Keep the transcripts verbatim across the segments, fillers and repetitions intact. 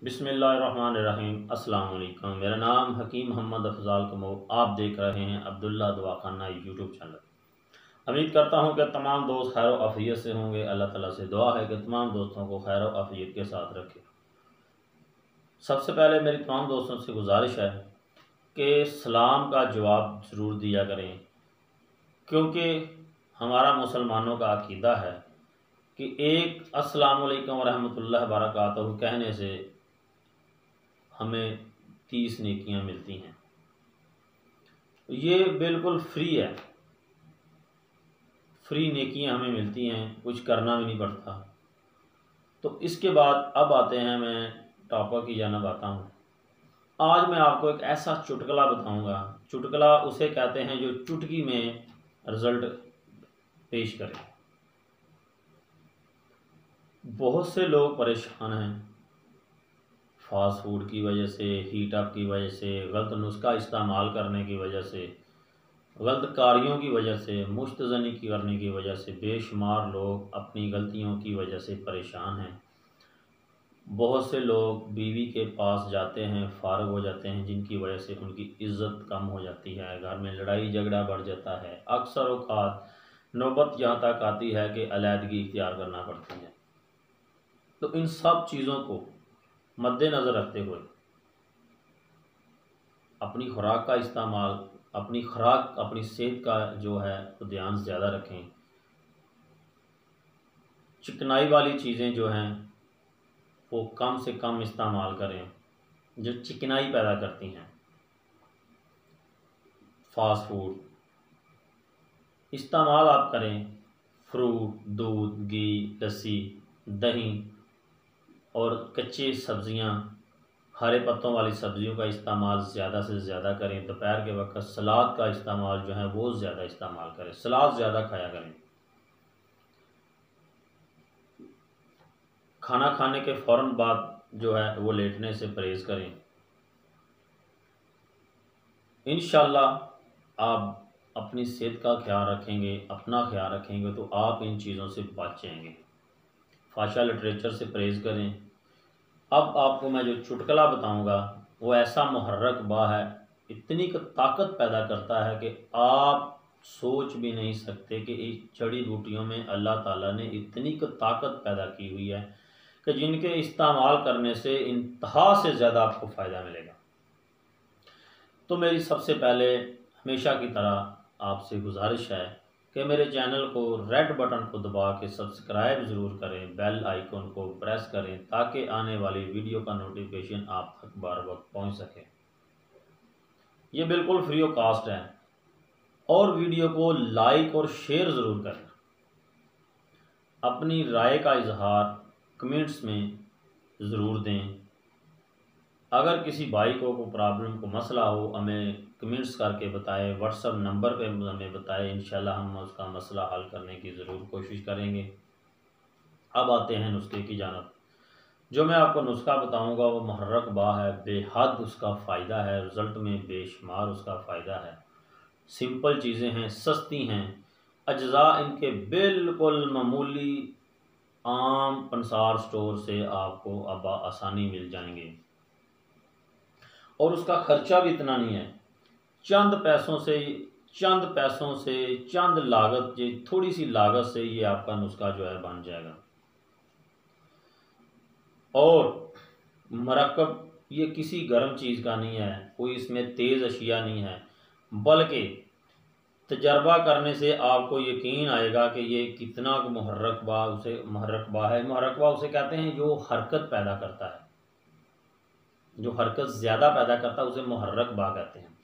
बिस्मिल्लाहिर्रहमानिर्रहीम। अस्सलाम वालेकुम। मेरा नाम हकीम मोहम्मद अफजाल कमो। आप देख रहे हैं अब्दुल्ला दवाखाना यूट्यूब चैनल। उम्मीद करता हूं कि तमाम दोस्त खैर आफियत से होंगे। अल्लाह ताला से दुआ है कि तमाम दोस्तों को खैर आफियत के साथ रखे। सबसे पहले मेरी तमाम दोस्तों से गुजारिश है कि सलाम का जवाब ज़रूर दिया करें, क्योंकि हमारा मुसलमानों का अकीदा है कि एक अस्सलाम वालेकुम व रहमतुल्लाहि व बरकातहू कहने से हमें तीस नेकियां मिलती हैं। ये बिल्कुल फ्री है, फ्री नेकियां हमें मिलती हैं, कुछ करना भी नहीं पड़ता। तो इसके बाद अब आते हैं, मैं टॉपिक की जानब आता हूँ। आज मैं आपको एक ऐसा चुटकुला बताऊंगा। चुटकुला उसे कहते हैं जो चुटकी में रिजल्ट पेश करे। बहुत से लोग परेशान हैं फास्ट फूड की वजह से, हीट अप की वजह से, गलत नुस्खा इस्तेमाल करने की वजह से, गलत कार्यों की वजह से, मुश्तज़नी की करने की वजह से बेशुमार लोग अपनी गलतियों की वजह से परेशान हैं। बहुत से लोग बीवी के पास जाते हैं, फारग हो जाते हैं, जिनकी वजह से उनकी इज़्ज़त कम हो जाती है, घर में लड़ाई झगड़ा बढ़ जाता है। अक्सर औक़ात नौबत यहाँ तक आती है कि अलहदगी इख्तियार करना पड़ती है। तो इन सब चीज़ों को मद्देनज़र रखते हुए अपनी खुराक का इस्तेमाल, अपनी खुराक, अपनी सेहत का जो है तो ध्यान ज़्यादा रखें। चिकनाई वाली चीज़ें जो हैं वो कम से कम इस्तेमाल करें, जो चिकनाई पैदा करती हैं। फास्ट फूड इस्तेमाल आप करें, फ्रूट, दूध, घी, लस्सी, दही और कच्ची सब्ज़ियाँ, हरे पत्तों वाली सब्ज़ियों का इस्तेमाल ज़्यादा से ज़्यादा करें। दोपहर के वक्त सलाद का इस्तेमाल जो है वो ज़्यादा इस्तेमाल करें, सलाद ज़्यादा खाया करें। खाना खाने के फ़ौरन बाद जो है वो लेटने से परहेज़ करें। इंशाअल्लाह आप अपनी सेहत का ख्याल रखेंगे, अपना ख्याल रखेंगे तो आप इन चीज़ों से बचेंगे। फाशा लिटरेचर से परहेज़ करें। अब आपको मैं जो चुटकुला बताऊंगा वो ऐसा मुहर्रक बा है, इतनी ताकत पैदा करता है कि आप सोच भी नहीं सकते कि इस जड़ी बूटियों में अल्लाह ताला ने इतनी ताकत पैदा की हुई है कि जिनके इस्तेमाल करने से इंतहा से ज़्यादा आपको फ़ायदा मिलेगा। तो मेरी सबसे पहले हमेशा की तरह आपसे गुजारिश है कि मेरे चैनल को रेड बटन को दबा के सब्सक्राइब ज़रूर करें, बेल आइकन को प्रेस करें ताकि आने वाली वीडियो का नोटिफिकेशन आप तक बार वक्त पहुंच सके। ये बिल्कुल फ्री ऑफ कास्ट है और वीडियो को लाइक और शेयर ज़रूर करें। अपनी राय का इजहार कमेंट्स में ज़रूर दें। अगर किसी भाई को कोई प्रॉब्लम को मसला हो, हमें कमेंट्स करके बताएं, व्हाट्सएप नंबर पे हमें बताएं। इंशाल्लाह हम उसका मसला हल करने की ज़रूर कोशिश करेंगे। अब आते हैं नुस्खे की जानब। जो मैं आपको नुस्खा बताऊंगा वो मुहर्रक बा है, बेहद उसका फ़ायदा है, रिज़ल्ट में बेशुमार उसका फ़ायदा है। सिंपल चीज़ें हैं, सस्ती हैं, अज्जा इनके बिल्कुल मामूली आम पंसार स्टोर से आपको अब आसानी मिल जाएंगे और उसका खर्चा भी इतना नहीं है। चंद पैसों से चंद पैसों से चंद लागत, ये थोड़ी सी लागत से ये आपका नुस्खा जो है बन जाएगा। और मरकब ये किसी गर्म चीज़ का नहीं है, कोई इसमें तेज़ अशिया नहीं है, बल्कि तजर्बा करने से आपको यकीन आएगा कि ये कितना मुहर्रकबा उसे मुहर्रकबा है। मुहर्रकबा उसे कहते हैं जो हरकत पैदा करता है, जो हरकत ज़्यादा पैदा करता है उसे मुहर्रकबा कहते हैं।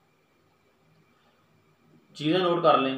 चीज़ें नोट कर लें,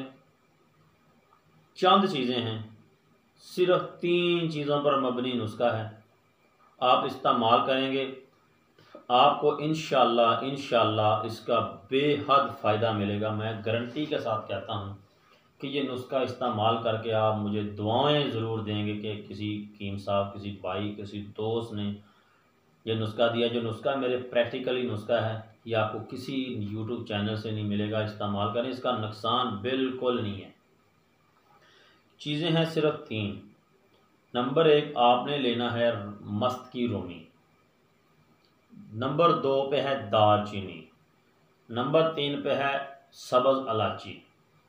चंद चीज़ें हैं, सिर्फ तीन चीज़ों पर मबनी नुस्खा है। आप इस्तेमाल करेंगे, आपको इंशाल्लाह इंशाल्लाह इसका बेहद फ़ायदा मिलेगा। मैं गारंटी के साथ कहता हूँ कि ये नुस्खा इस्तेमाल करके आप मुझे दुआएं ज़रूर देंगे कि किसी कीम साहब, किसी भाई, किसी दोस्त ने ये नुस्खा दिया। जो नुस्खा मेरे प्रैक्टिकली नुस्खा है, ये आपको किसी यूट्यूब चैनल से नहीं मिलेगा। इस्तेमाल करें, इसका नुकसान बिल्कुल नहीं है। चीज़ें हैं सिर्फ तीन। नंबर एक, आपने लेना है मस्त की रोमी। नंबर दो पे है दालचीनी, नंबर तीन पे है सब्ज़ इलायची,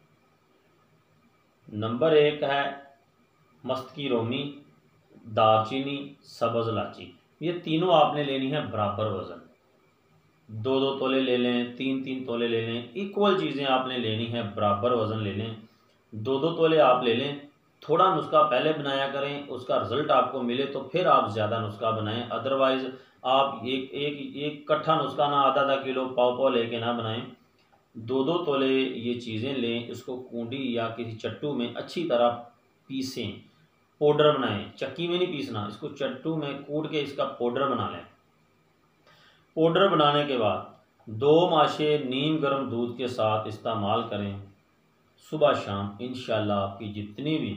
नंबर एक है मस्त की रोमी, दालचीनी, सब्ज़ इलायची। ये तीनों आपने लेनी है बराबर वज़न, दो दो तोले ले लें, तीन तीन तोले ले लें, इक्वल चीज़ें आपने लेनी है, बराबर वज़न ले लें। दो दो तोले आप ले लें, थोड़ा नुस्खा पहले बनाया करें, उसका रिज़ल्ट आपको मिले तो फिर आप ज़्यादा नुस्खा बनाएं। अदरवाइज़ आप एक एक एक कट्ठा नुस्खा ना आधा आधा किलो पाव पाव लेके ना बनाएं। दो दो तोले ये चीज़ें लें, इसको कूंडी या किसी चट्टू में अच्छी तरह पीसें, पाउडर बनाएं। चक्की में नहीं पीसना, इसको चट्टू में कूट के इसका पाउडर बना लें। पाउडर बनाने के बाद दो माशे नीम गर्म दूध के साथ इस्तेमाल करें सुबह शाम। इंशाल्लाह आपकी जितनी भी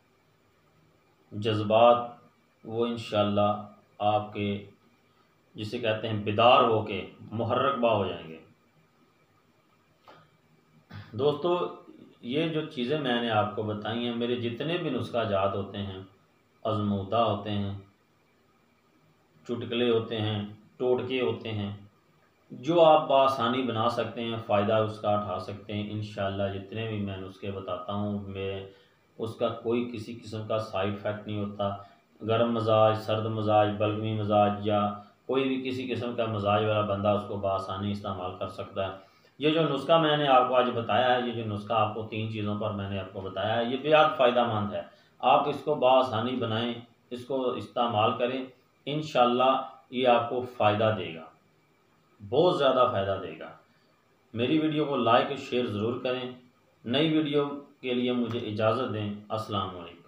जज्बात वो इंशाल्लाह आपके जिसे कहते हैं बेदार होके मुहर्रकबा हो जाएंगे। दोस्तों ये जो चीज़ें मैंने आपको बताई हैं, मेरे जितने भी नुस्खा जात होते हैं, आजमूदा होते हैं, चुटकले होते हैं, टोटके होते हैं, जो आप आसानी बना सकते हैं, फ़ायदा उसका उठा सकते हैं। इंशाल्लाह जितने भी मैं नुस्खे बताता हूँ, मैं उसका कोई किसी किस्म का साइड इफ़ेक्ट नहीं होता। गर्म मजाज, सर्द मजाज, बलगमी मजाज या कोई भी किसी किस्म का मजाज वाला बंदा उसको बआसानी इस्तेमाल कर सकता है। ये जो नुस्खा मैंने आपको आज बताया है, ये जो नुस्खा आपको तीन चीज़ों पर मैंने आपको बताया है, ये बेहद फ़ायदेमंद है। आप इसको बआसानी बनाएं, इसको इस्तेमाल करें, इंशाल्लाह ये आपको फ़ायदा देगा, बहुत ज़्यादा फ़ायदा देगा। मेरी वीडियो को लाइक शेयर ज़रूर करें। नई वीडियो के लिए मुझे इजाज़त दें। अस्सलाम वालेकुम।